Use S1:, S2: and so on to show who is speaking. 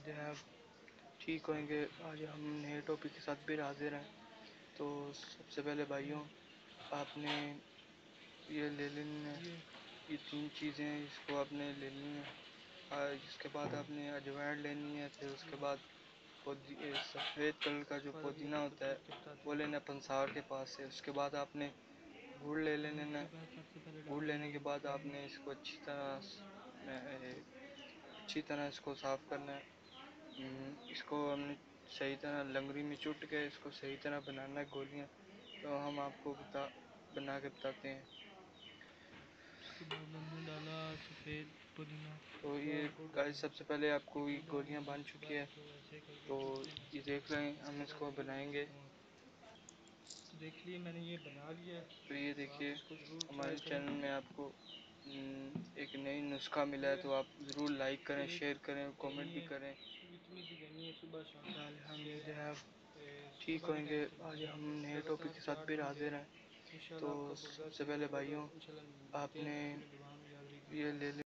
S1: उम्मीद है आप ठीक होंगे। आज हम नए टॉपिक के साथ फिर हाजिर हैं। तो सबसे पहले भाइयों, आपने ये ले लेनी है, ये तीन चीज़ें हैं, इसको आपने लेनी है। जिसके बाद आपने अजवाइन लेनी है। फिर उसके बाद सफ़ेद कलर का जो पुदीना होता है वो लेना पंसार के पास से। उसके बाद आपने गुड़ ले लेना है। गुड़ लेने के बाद आपने इसको अच्छी तरह इसको साफ़ करना है। इसको हमने सही तरह लंगड़ी में चुट के इसको सही तरह बनाना है गोलियां। तो हम आपको बना के बताते हैं।
S2: उसके बाद हमने डाला सफ़ेद पुदीना
S1: तो ये
S2: और गुड़
S1: गाइस,
S2: डाला।
S1: सबसे पहले आपको ये
S2: गुड़
S1: गोलियां
S2: डालने के
S1: बन
S2: उसके
S1: चुकी
S2: बाद
S1: है।
S2: इसको ऐसे करके
S1: तो
S2: चूरते हैं
S1: ये
S2: ऐसे।
S1: देख लें, हम
S2: उसके बाद
S1: इसको
S2: गुड़
S1: बनाएंगे।
S2: डालता हूँ। तो देख लिए मैंने ये बना लिया है।
S1: तो ये
S2: तो आप
S1: देखिए,
S2: इसको ज़रूर
S1: हमारे
S2: ट्राई करें।
S1: चैनल में आपको एक नई नुस्खा मिला है।
S2: ये
S1: तो आप ज़रूर लाइक करें,
S2: एक
S1: शेयर करें,
S2: देनी
S1: कमेंट भी
S2: है,
S1: करें।
S2: इतनी सी देनी है सुबह शाम।
S1: उम्मीद है आप ठीक
S2: सुबह के
S1: होंगे।
S2: टाइम से
S1: आज
S2: देनी
S1: हम
S2: है,
S1: नए टॉपिक
S2: लगातार
S1: के साथ
S2: 4
S1: फिर
S2: दिन
S1: हाजिर
S2: दें।
S1: हैं। तो
S2: इंशाल्लाह आपका गुर्दा
S1: सबसे
S2: सही हो
S1: पहले
S2: जाएगा। तो
S1: भाइयों,
S2: इंशाल्लाह मिलते हैं,
S1: आपने
S2: अपनी दुआ में याद रखिएगा।
S1: ये ले